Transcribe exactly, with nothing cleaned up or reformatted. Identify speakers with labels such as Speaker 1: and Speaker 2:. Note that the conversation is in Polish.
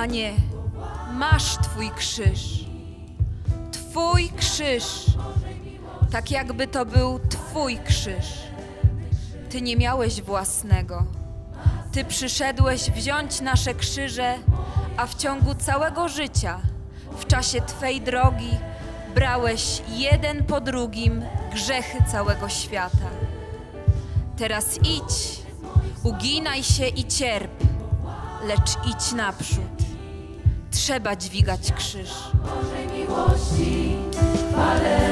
Speaker 1: Panie, masz Twój krzyż. Twój krzyż. Tak jakby to był Twój krzyż. Ty nie miałeś własnego. Ty przyszedłeś wziąć nasze krzyże, a w ciągu całego życia, w czasie Twej drogi, brałeś jeden po drugim grzechy całego świata. Teraz idź, uginaj się i cierp, lecz idź naprzód. Trzeba dźwigać krzyż.
Speaker 2: Bożej miłości, chwale